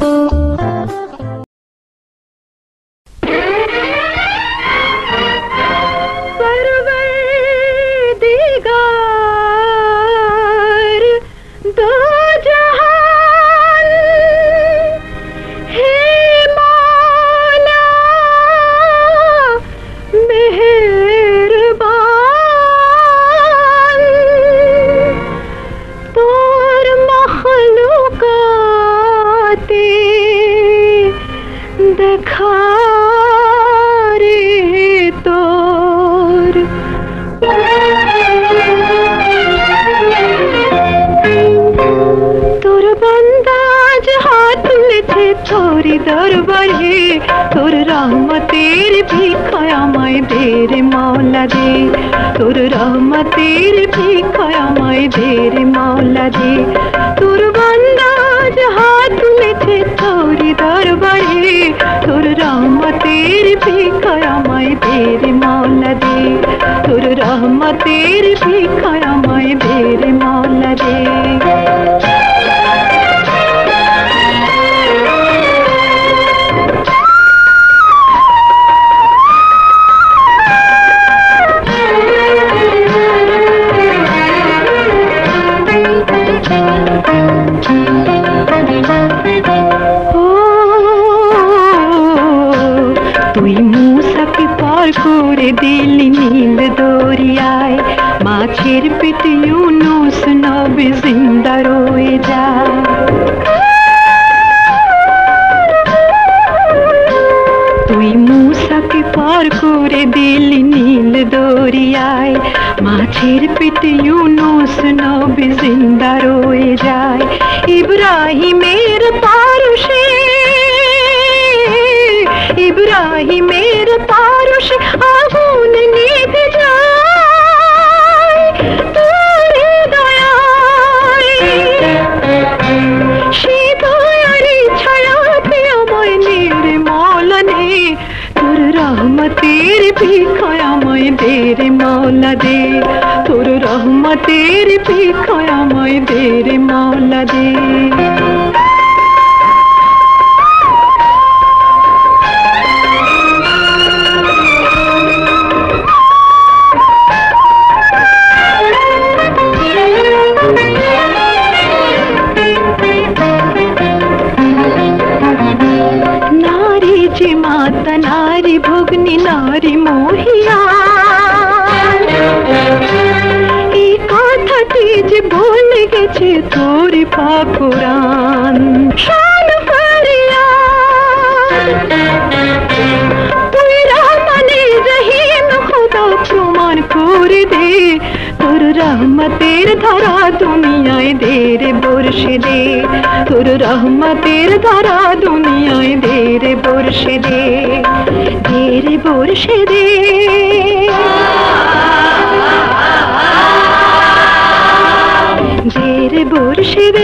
तोरी दरबारे तोर रहमतेर भिखाया माय दे रे मौला दे, तोर रहमतेर भिखाया माय दे रे मौला दे। तोर बंदा हाथ तुलेছে तोरी दरबारे तोर रहमतेर भिखाया माय दे रे मौला दे, तोर रहमतेर भिखाया माय दे रे मौला दे। তুই মুসাকে পার করে দিলি নীল দরিয়ায়, মাছের পেটে ইউনুস নবী জিন্দা রয়ে যায়। তুই মুসাকে পার করে দিলি নীল দরিয়ায়, মাছের পেটে ইউনুস নবী জিন্দা রয়ে যায়। ইব্রাহিমের পারশে ইব্রাহিমের পারশে আগুন নিভে যায় তোর দয়ায়, সে দয়ারি ছায়াতে আমায় নে রে মৌলা নে, তোর রহমতের ভিখায়া আমায় দে রে মৌলা দে, তোর রহমতের ভিখায়া আমায় দে রে মৌলা দে। माता नारी भोगनी नारी मोहिया, এই কথাটি যে বলে গেছে তোর পাক কুরআন শান করিয়া। তুই রহমানে রহিম খোদা প্রমাণ করে দে, তোর রহমতের ধারা দুনিয়ায় দে রে বর্ষে দে, তোর রহমতের ধারা দুনিয়ায় দে রে বর্ষে দে, দে রে বর্ষে দে। দে রে বর্ষে দে।